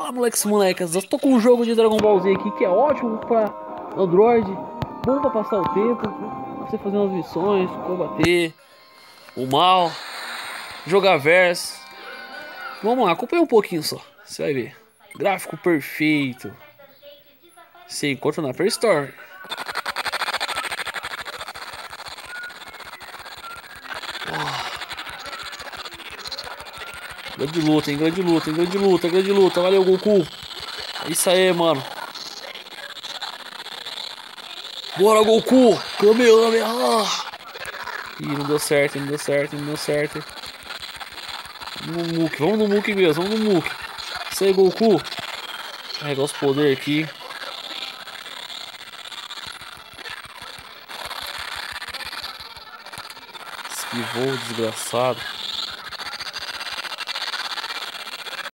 Fala, moleques, eu tô com um jogo de Dragon Ball Z aqui que é ótimo pra Android, bom pra passar o tempo, pra você fazer umas missões, combater o mal, jogar versus. Vamos lá, acompanha um pouquinho só, você vai ver. Gráfico perfeito. Você encontra na Play Store. Grande luta, hein? Grande luta, hein? Grande luta, grande luta. Valeu, Goku. É isso aí, mano. Bora, Goku! Kamehameha! Ih, não deu certo, não deu certo, não deu certo. Vamos no Muk mesmo, vamos no Muk. Isso aí, Goku. Carregar os poderes aqui. Esquivou, desgraçado.